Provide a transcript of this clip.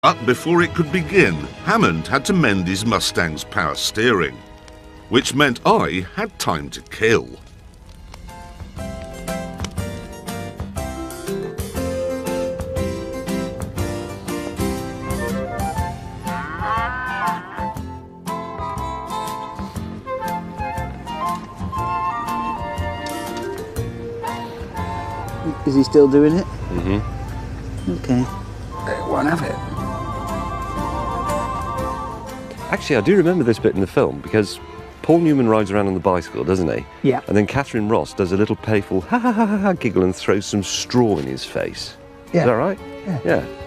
But before it could begin, Hammond had to mend his Mustang's power steering, which meant I had time to kill. Is he still doing it? Mm-hmm. Okay. Won't have it. Actually, I do remember this bit in the film because Paul Newman rides around on the bicycle, doesn't he? Yeah. And then Catherine Ross does a little playful ha ha ha ha giggle and throws some straw in his face. Yeah. Is that right? Yeah. Yeah.